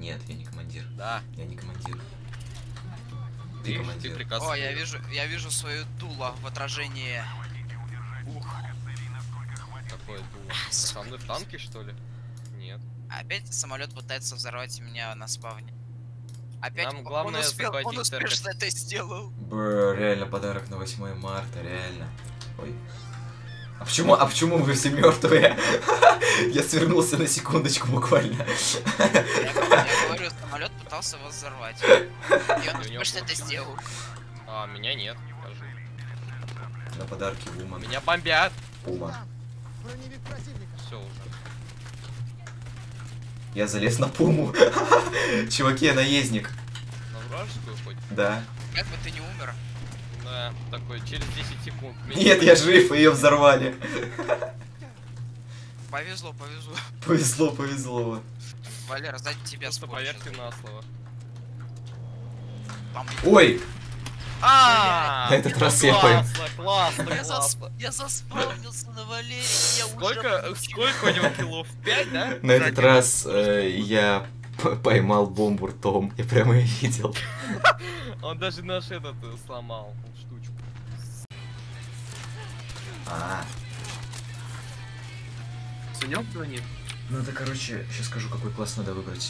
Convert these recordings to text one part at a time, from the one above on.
Нет, я не командир. Да. Я не командир. Ты Видишь, командир. ты приказ. О, я вижу свою дуло в отражении. Ух. Какое дуло? Со мной в танке, что ли? Нет. Опять самолет пытается взорвать меня на спавне. Опять Нам главное захватить он успешно церковь. это сделал. Реально подарок на 8 марта, реально. Ой. А почему вы все мертвые? Я свернулся на секундочку буквально. Я говорю, самолет пытался вас взорвать. И он успешно это сделал. А, меня нет, скажи. На подарки Ума. Меня бомбят. Ума. Все уже. Я залез на Пуму. Чуваки, я наездник. На вражескую хоть? Да. Как бы ты не умер. Да, такой, через 10 секунд. Нет, я жив, ее взорвали. Повезло, повезло. Повезло, повезло. Валера, сзади тебя Просто спорт поверьте сейчас. на слово. Там- Ой! А, На этот раз я понял. классно. Я заспавнился на Валере, я уже... Сколько у него киллов? 5, да? На этот раз я поймал бомбу ртом. Я прямо ее видел. Он даже наш этот сломал штучку. Санёк звонит? Надо, короче, сейчас скажу, какой класс надо выбрать.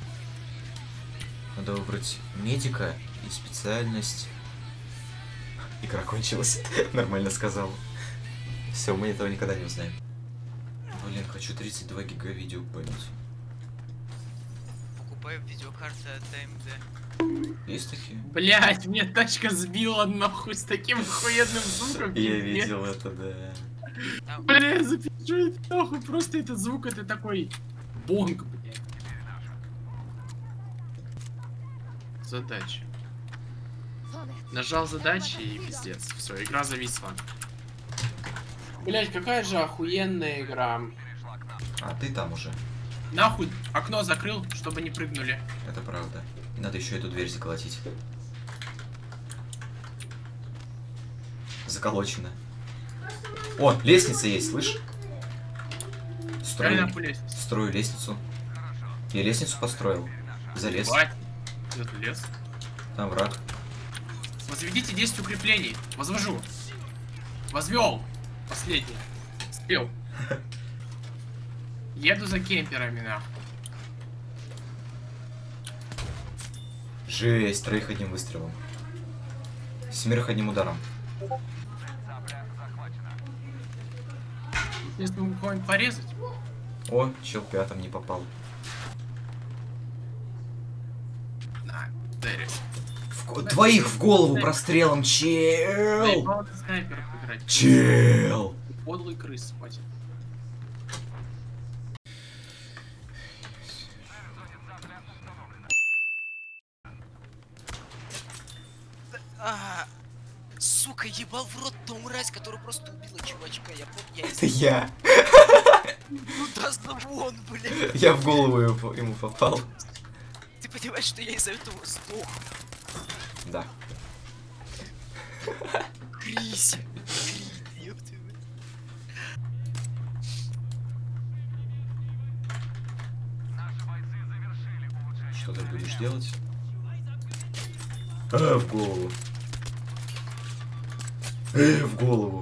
Надо выбрать медика и специальность. Игра кончилась. Нормально сказал. Все, мы этого никогда не узнаем. Блин, хочу 32 гига видео память. Покупаю видеокарты от AMD. Есть такие? Блять, мне тачка сбила нахуй с таким охуенным звуком. Я пиздец. видел это, да. Там... Бля, я запишу это нахуй, просто этот звук, это такой бонг, блядь. Задача. Нажал задачи и пиздец. Все, игра зависла. Блять, какая же охуенная игра. А ты там уже. Нахуй окно закрыл, чтобы не прыгнули. Это правда. И надо еще эту дверь заколотить. Заколочено. О, лестница есть, слышь? Реально нахуй лезть. Строю лестницу. Я лестницу построил. Залез. Ебать. Где-то лес. Там враг. Возведите 10 укреплений. Возвожу. Возвел. Последний. Спел. Еду за кемперами, нахуй. Жесть, троих одним выстрелом. 7 одним ударом. Если мы кого-нибудь порезать. О, чел пятым не попал. На, Дерек. Двоих в голову прострелом, чел! Заебал ты снайперов играть. Чел! Подлый крыс, хватит. Сука, ебал в рот ту мразь, которая просто убила чувачка. Я помню, Это я. Ну да вон, блядь. Я в голову ему попал. Ты понимаешь, что я из-за этого сдох? Да. Крись. Ёб твою. Что ты будешь делать? В голову. В голову.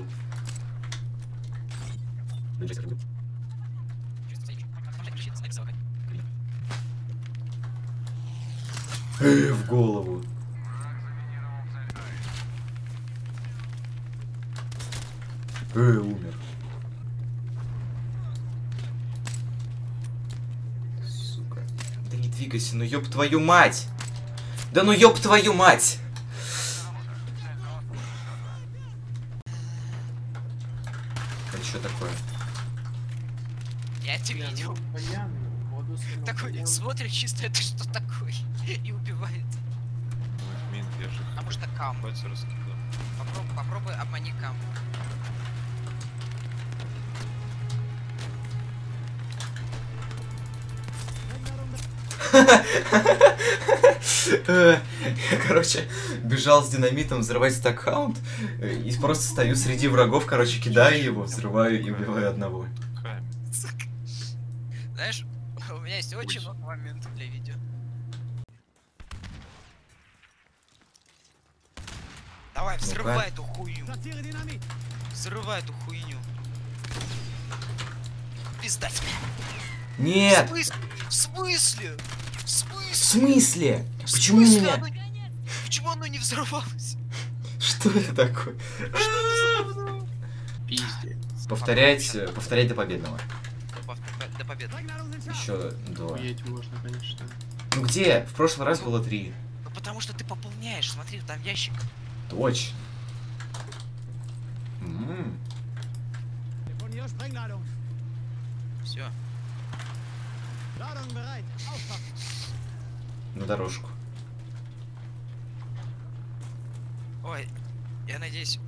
В голову. Умер. Сука. Да не двигайся, ну ёб твою мать! Да ну ёб твою мать! Это что такое? Я тебя видел. Такой смотрит чисто, это что такое? И убивает. Мин держит. Потому что кам. Попробуй обмани кам. Я, короче, бежал с динамитом взрывать стакхаунт и просто стою среди врагов, короче, кидаю его, взрываю и убиваю одного. Знаешь, у меня есть очень много моментов для видео. Давай, взрывай эту хуйню. Взрывай эту хуйню. Пизда тебе. Нет! В смысле? В смысле? В смысле? В Почему смысле меня? Почему оно не взорвалось? Что это такое? Пиздец. Повторять до победного. До победы. Еще 2. Охуеть можно, конечно. Ну где? В прошлый раз было 3. Ну потому что ты пополняешь, смотри, там ящик. Точно. Все. На дорожку. Ой, я надеюсь.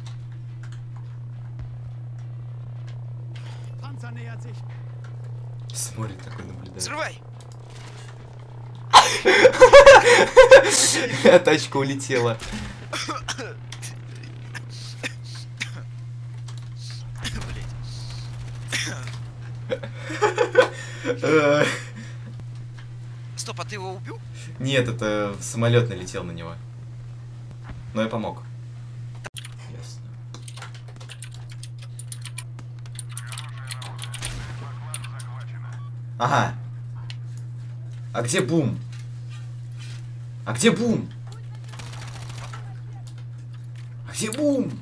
Смотрит такой, наблюдает. Взрывай! Тачка улетела. Стоп, а ты его убил? Нет, это самолет налетел на него. Но я помог. Ясно. Ага. А где бум? А где бум? А где бум?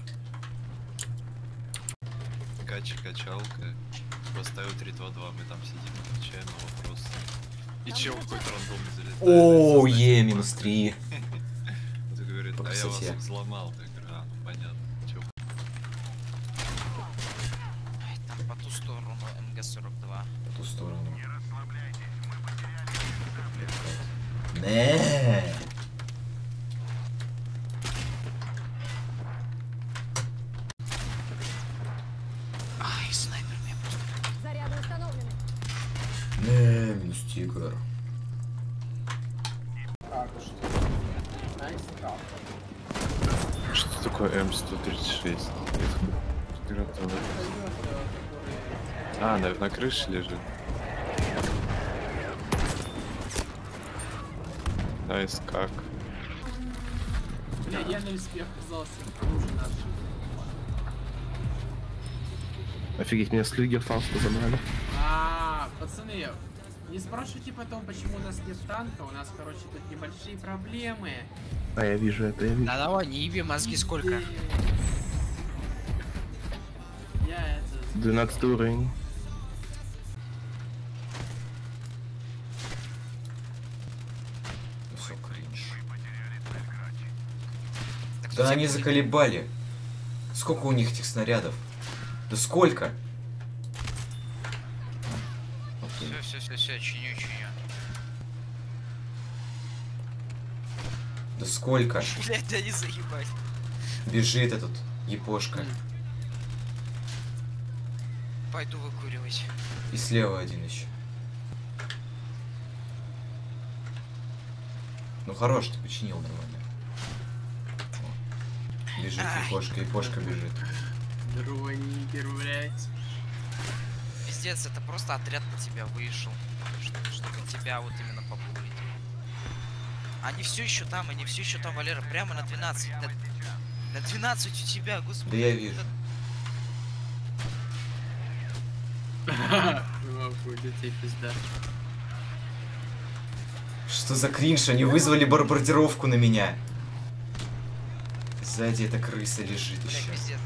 Качалка. Поставил 3-2-2, мы там сидим, отвечаем на вопросы. И чел какой-то рандомный залетает. О, минус 3. Он говорит, По а я вас красоте. взломал. Я говорю, ну понятно. Чё? Ай, там по ту сторону МГ-42. В ту сторону. Не. Ай, снайпер меня просто... Заряды установлены. Не, минус тигр. Что такое М136? А, на крыше лежит. Найс, как? Бля, я на успех оказался. Хуже наших. Офигеть, меня с Люгерфауста забрали. Пацаны, не спрашивайте потом, почему у нас нет танка, у нас, короче, тут небольшие проблемы. А, я вижу это, я вижу. Да давай, не еби мозги сколько. Я это... 12 уровень. Все кринж. Так Да кто они тебя заколебали. Сколько у них этих снарядов? Да сколько? Окей. Все, чиню. Да сколько? Блять, да не заебать. Бежит этот япошка. Пойду выкуривать. И слева один еще. Ну хорош, ты починил нормально. О. Бежит япошка бежит. Дронигер, блять. Пиздец, это просто отряд на тебя вышел. Чтобы тебя вот именно популить. Они все еще там, Валера, прямо на 12. На 12 у тебя, господи. Да я вижу. Хуй, да тебе пизда. Что за кринж? Они вызвали бомбардировку на меня. Сзади эта крыса лежит Бля, еще. пиздец.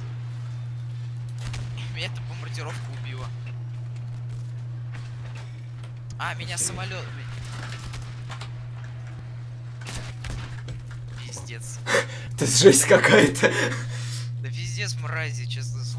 Меня эта бомбардировка убила. А, меня самолет. Пиздец. Это жесть какая-то. Да пиздец, мрази, честно слово.